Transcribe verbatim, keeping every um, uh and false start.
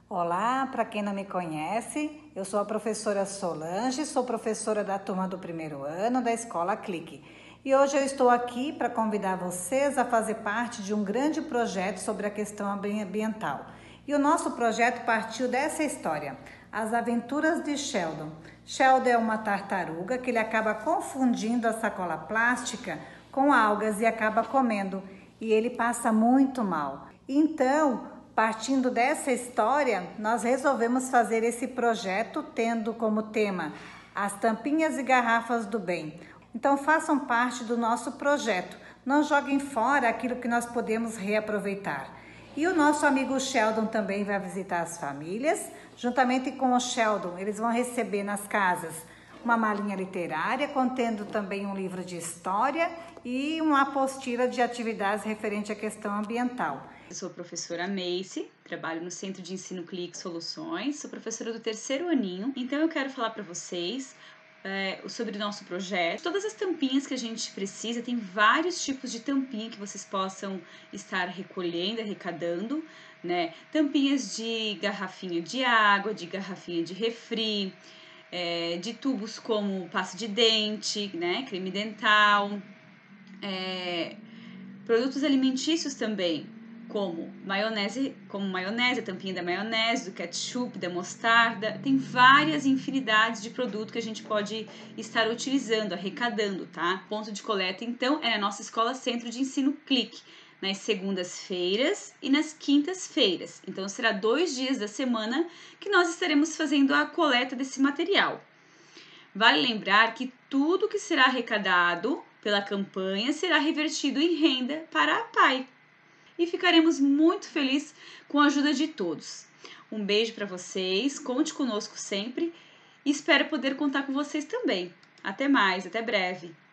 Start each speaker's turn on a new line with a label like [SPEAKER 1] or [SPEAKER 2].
[SPEAKER 1] Olá, para quem não me conhece, eu sou a professora Solange, sou professora da turma do primeiro ano da Escola Clique. E hoje eu estou aqui para convidar vocês a fazer parte de um grande projeto sobre a questão ambiental. E o nosso projeto partiu dessa história, As Aventuras de Sheldon. Sheldon é uma tartaruga que ele acaba confundindo a sacola plástica com algas e acaba comendo. E ele passa muito mal. Então, partindo dessa história, nós resolvemos fazer esse projeto tendo como tema as tampinhas e garrafas do bem. Então façam parte do nosso projeto, não joguem fora aquilo que nós podemos reaproveitar. E o nosso amigo Sheldon também vai visitar as famílias. Juntamente com o Sheldon, eles vão receber nas casas uma malinha literária contendo também um livro de história e uma apostila de atividades referente à questão ambiental.
[SPEAKER 2] Eu sou a professora Macy, trabalho no Centro de Ensino Clique Soluções, sou professora do terceiro aninho, então eu quero falar para vocês é, sobre o nosso projeto. Todas as tampinhas que a gente precisa, tem vários tipos de tampinha que vocês possam estar recolhendo, arrecadando, né? Tampinhas de garrafinha de água, de garrafinha de refri, é, de tubos como pasta de dente, né? Creme dental, é, produtos alimentícios também, como maionese, como maionese, a tampinha da maionese, do ketchup, da mostarda. Tem várias infinidades de produtos que a gente pode estar utilizando, arrecadando, tá? Ponto de coleta, então, é na nossa Escola Centro de Ensino Clique, nas segundas-feiras e nas quintas-feiras. Então, será dois dias da semana que nós estaremos fazendo a coleta desse material. Vale lembrar que tudo que será arrecadado pela campanha será revertido em renda para a P A I. E ficaremos muito felizes com a ajuda de todos. Um beijo para vocês, conte conosco sempre e espero poder contar com vocês também. Até mais, até breve!